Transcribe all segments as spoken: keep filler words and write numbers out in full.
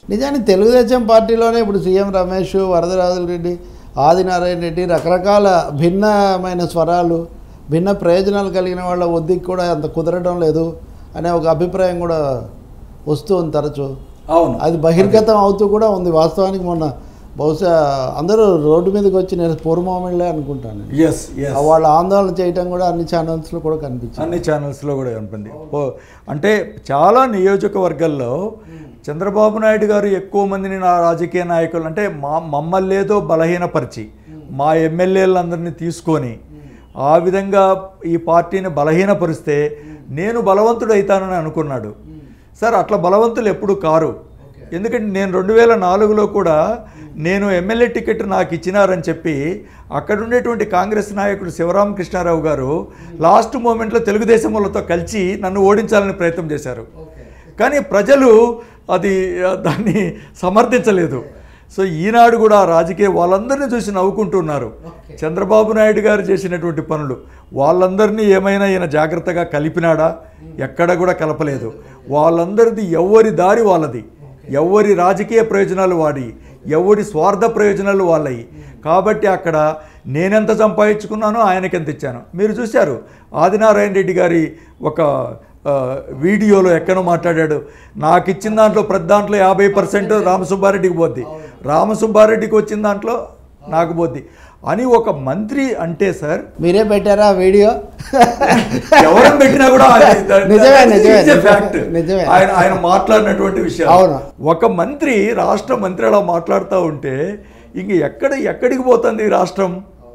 నిజానికి తెలుగుదేశం పార్టీలోనే ఇప్పుడు సీఎం రమేష్, వరదరాజులరెడ్డి, ఆదినారాయణ రెడ్డి రకరకాల భిన్నమైన స్వరాలు, భిన్న ప్రయోజనాలు కలిగిన వాళ్ళ ఒద్దికి కూడా అంత కుదరడం లేదు అనే ఒక అభిప్రాయం కూడా వస్తూ ఉంది తరచు. అవును, అది బహిర్గతం అవుతూ కూడా ఉంది. వాస్తవానికి మొన్న బహుశా అందరూ రోడ్డు మీదకి వచ్చి నేను పూర్వమామిళ్ళే అనుకుంటాను. ఎస్ ఎస్ వాళ్ళ ఆందోళన చేయటం కూడా అన్ని ఛానల్స్లో కూడా కనిపించింది. అన్ని ఛానల్స్లో కూడా కనిపింది. అంటే చాలా నియోజకవర్గాల్లో చంద్రబాబు నాయుడు గారు ఎక్కువ మందిని నా రాజకీయ నాయకులు అంటే మా మమ్మల్ని ఏదో బలహీనపరిచి మా ఎమ్మెల్యేలందరినీ తీసుకొని ఆ విధంగా ఈ పార్టీని బలహీనపరిస్తే నేను బలవంతుడు అవుతానని అనుకున్నాడు. సార్ అట్లా బలవంతులు ఎప్పుడు కారు. ఎందుకంటే నేను రెండు వేల నాలుగులో కూడా నేను ఎమ్మెల్యే టికెట్ నాకు ఇచ్చినారని చెప్పి అక్కడ ఉండేటువంటి కాంగ్రెస్ నాయకుడు శివరామకృష్ణారావు గారు లాస్ట్ మూమెంట్లో తెలుగుదేశం వాళ్ళతో కలిసి నన్ను ఓడించాలని ప్రయత్నం చేశారు. కానీ ప్రజలు అది దాన్ని సమర్థించలేదు. సో ఈనాడు కూడా రాజకీయ వాళ్ళందరినీ చూసి నవ్వుకుంటున్నారు. చంద్రబాబు నాయుడు గారు చేసినటువంటి పనులు వాళ్ళందరినీ ఏమైనా ఈయన జాగ్రత్తగా కలిపినాడా? ఎక్కడ కూడా కలపలేదు. వాళ్ళందరిది ఎవరి దారి వాళ్ళది, ఎవరి రాజకీయ ప్రయోజనాలు వాడి, ఎవరి స్వార్థ ప్రయోజనాలు వాళ్ళవి. కాబట్టి అక్కడ నేనెంత సంపాదించుకున్నానో ఆయనకెంత ఇచ్చాను. మీరు చూశారు ఆదినారాయణ రెడ్డి గారి ఒక వీడియోలో ఎక్కడో మాట్లాడాడు, నాకు ఇచ్చిన దాంట్లో ప్రతి దాంట్లో యాభై పర్సెంట్ రామసుబ్బారెడ్డికి పోద్ది, రామసుబ్బారెడ్డికి వచ్చిన దాంట్లో నాకు పోద్ది అని ఒక మంత్రి అంటే సార్ మీరే పెట్టారా వీడియో? ఎవరు పెట్టినా కూడా నిజమే నిజమే నిజమే ఆయన ఆయన మాట్లాడినటువంటి విషయం. అవును, ఒక మంత్రి రాష్ట్ర మంత్రి అలా మాట్లాడుతూ ఉంటే ఇంక ఎక్కడ ఎక్కడికి పోతుంది ఈ రాష్ట్రం?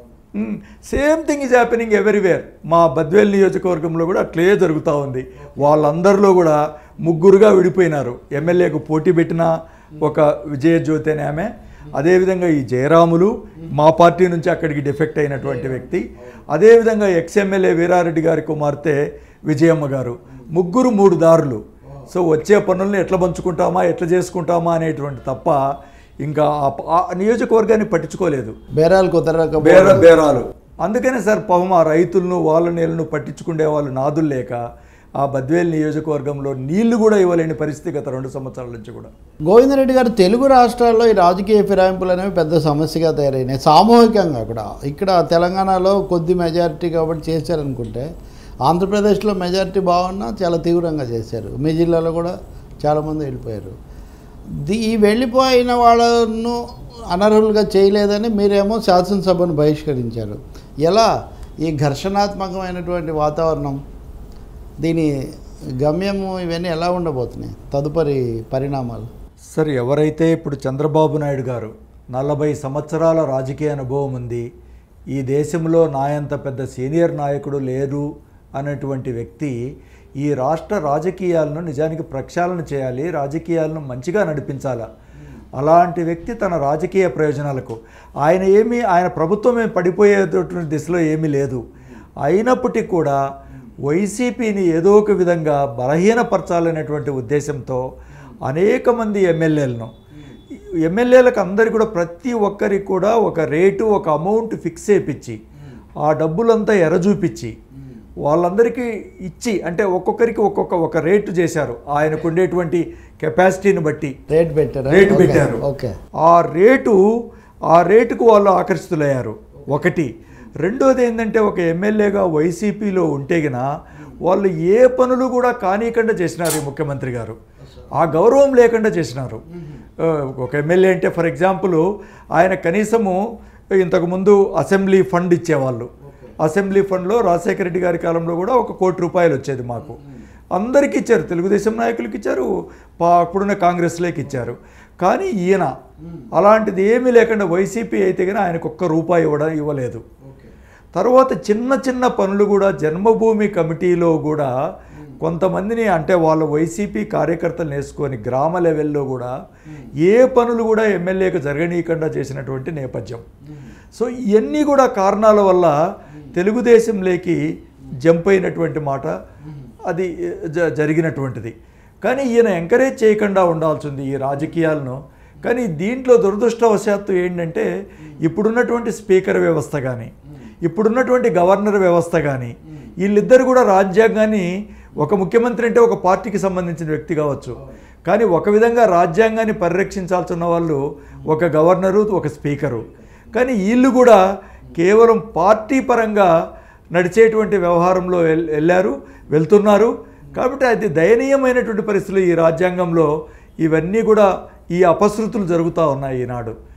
Same thing is happening everywhere. మా బద్వేల్ నియోజకవర్గంలో కూడా అట్లే జరుగుతూ ఉంది. వాళ్ళందరిలో కూడా ముగ్గురుగా విడిపోయినారు. ఎమ్మెల్యేకు పోటీ పెట్టిన ఒక విజయజ్యోతి అనే ఆమె, అదేవిధంగా ఈ జయరాములు మా పార్టీ నుంచి అక్కడికి డిఫెక్ట్ అయినటువంటి వ్యక్తి, అదేవిధంగా ఎక్స్ఎమ్మెల్యే వీరారెడ్డి గారి కుమార్తె విజయమ్మ గారు, ముగ్గురు మూడు దారులు. సో వచ్చే పనుల్ని ఎట్లా పంచుకుంటామా ఎట్లా చేసుకుంటామా అనేటువంటి తప్ప ఇంకా ఆ నియోజకవర్గాన్ని పట్టించుకోలేదు. బేరాలు కుదరక బేర బేరాలు అందుకనే సార్ పాపం ఆ రైతులను వాళ్ళ నీళ్ళను పట్టించుకునే వాళ్ళు నాదులు లేక ఆ బద్వేల్ నియోజకవర్గంలో నీళ్లు కూడా ఇవ్వలేని పరిస్థితి గత రెండు సంవత్సరాల నుంచి కూడా. గోవిందరెడ్డి గారు, తెలుగు రాష్ట్రాల్లో ఈ రాజకీయ ఫిరాయింపులు అనేవి పెద్ద సమస్యగా తయారైనాయి సామూహికంగా కూడా. ఇక్కడ తెలంగాణలో కొద్ది మెజారిటీ కాబట్టి చేశారనుకుంటే, ఆంధ్రప్రదేశ్లో మెజారిటీ బాగున్నా చాలా తీవ్రంగా చేశారు. మీ జిల్లాలో కూడా చాలామంది వెళ్ళిపోయారు. ఈ వెళ్ళిపోయిన వాళ్ళను అనర్హులుగా చేయలేదని మీరేమో శాసనసభను బహిష్కరించారు. ఎలా ఈ ఘర్షణాత్మకమైనటువంటి వాతావరణం, దీని గమ్యము ఇవన్నీ ఎలా ఉండబోతున్నాయి, తదుపరి పరిణామాలు? సార్ ఎవరైతే ఇప్పుడు చంద్రబాబు నాయుడు గారు నలభై సంవత్సరాల రాజకీయ అనుభవం ఉంది, ఈ దేశంలో నాయంత పెద్ద సీనియర్ నాయకుడు లేరు అనేటువంటి వ్యక్తి ఈ రాష్ట్ర రాజకీయాలను నిజానికి ప్రక్షాళన చేయాలి, రాజకీయాలను మంచిగా నడిపించాలా. అలాంటి వ్యక్తి తన రాజకీయ ప్రయోజనాలకు ఆయన ఏమీ ఆయన ప్రభుత్వం ఏమి పడిపోయేటటువంటి దిశలో ఏమీ లేదు. అయినప్పటికీ కూడా వైసీపీని ఏదో ఒక విధంగా బలహీనపరచాలనేటువంటి ఉద్దేశంతో అనేక మంది ఎమ్మెల్యేలను ఎమ్మెల్యేలకు అందరికీ కూడా ప్రతి ఒక్కరికి కూడా ఒక రేటు ఒక అమౌంట్ ఫిక్స్ చేయించి ఆ డబ్బులంతా ఎరచూపించి వాళ్ళందరికీ ఇచ్చి, అంటే ఒక్కొక్కరికి ఒక్కొక్క ఒక రేటు చేశారు. ఆయనకు ఉండేటువంటి కెపాసిటీని బట్టి రేట్ పెట్టారు రేటు పెట్టారు ఆ రేటు ఆ రేటుకు వాళ్ళు ఆకర్షితులయ్యారు. ఒకటి. రెండోది ఏంటంటే ఒక ఎమ్మెల్యేగా వైసీపీలో ఉంటే గిన వాళ్ళు ఏ పనులు కూడా కానీయకుండా చేసినారు ఈ ముఖ్యమంత్రి గారు. ఆ గౌరవం లేకుండా చేసినారు. ఒక ఎమ్మెల్యే అంటే ఫర్ ఎగ్జాంపుల్ ఆయన కనీసము ఇంతకుముందు అసెంబ్లీ ఫండ్ ఇచ్చేవాళ్ళు. అసెంబ్లీ ఫండ్లో రాజశేఖర రెడ్డి గారి కాలంలో కూడా ఒక కోటి రూపాయలు వచ్చేది మాకు. అందరికీ ఇచ్చారు, తెలుగుదేశం నాయకులకి ఇచ్చారు, అప్పుడున్న కాంగ్రెస్లోకి ఇచ్చారు. కానీ ఈయన అలాంటిది ఏమీ లేకుండా వైసీపీ అయితే కానీ ఆయనకు ఒక్క రూపాయి ఇవ్వడం ఇవ్వలేదు. తర్వాత చిన్న చిన్న పనులు కూడా జన్మభూమి కమిటీలో కూడా కొంతమందిని అంటే వాళ్ళ వైసీపీ కార్యకర్తలు వేసుకొని గ్రామ లెవెల్లో కూడా ఏ పనులు కూడా ఎమ్మెల్యేకు జరగనీయకుండా చేసినటువంటి నేపథ్యం. సో ఇవన్నీ కూడా కారణాల వల్ల తెలుగుదేశంలోకి జంప్ అయినటువంటి మాట అది జ జరిగినటువంటిది. కానీ ఈయన ఎంకరేజ్ చేయకుండా ఉండాల్సింది ఈ రాజకీయాలను. కానీ దీంట్లో దురదృష్టవశాత్తు ఏంటంటే ఇప్పుడున్నటువంటి స్పీకర్ వ్యవస్థ కానీ ఇప్పుడున్నటువంటి గవర్నర్ వ్యవస్థ కానీ వీళ్ళిద్దరు కూడా రాజ్యాంగాన్ని, ఒక ముఖ్యమంత్రి అంటే ఒక పార్టీకి సంబంధించిన వ్యక్తి కావచ్చు, కానీ ఒక విధంగా రాజ్యాంగాన్ని పరిరక్షించాల్సిన వాళ్ళు ఒక గవర్నరు, ఒక స్పీకరు. కానీ వీళ్ళు కూడా కేవలం పార్టీ పరంగా నడిచేటువంటి వ్యవహారంలో వెళ్ళారు, వెళ్తున్నారు. కాబట్టి అది దయనీయమైనటువంటి పరిస్థితులు ఈ రాజ్యాంగంలో ఇవన్నీ కూడా ఈ అపశృతులు జరుగుతూ ఉన్నాయి ఈనాడు.